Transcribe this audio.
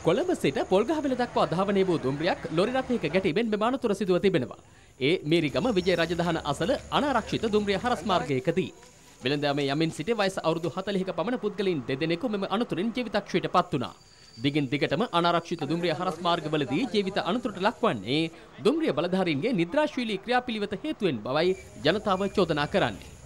කොළඹ සිට පොල්ගහවෙල දක්වා ධාවනය වූ දුම්රියක් ලොරි රථයක ගැටීමෙන් මෙම අනතුර සිදුව තිබෙනවා. ඒ මේරිගම විජය රජදහන අසල අනාරක්ෂිත දුම්රිය හරස් මාර්ගයකදී. වෙළඳාමේ යමින් සිටි වයස අවුරුදු 40ක පමණ පුද්ගලයන් දෙදෙනෙකු මෙම අනතුරින් ජීවිතක්ෂයට පත් වුණා. දිගින් දිගටම අනාරක්ෂිත දුම්රිය හරස් මාර්ගවලදී ජීවිත අනතුරට ලක්වන්නේ දුම්රිය බලධාරීන්ගේ නිද්‍රාශීලී ක්‍රියාපිළිවෙත හේතුවෙන් බවයි ජනතාව චෝදනා කරන්නේ.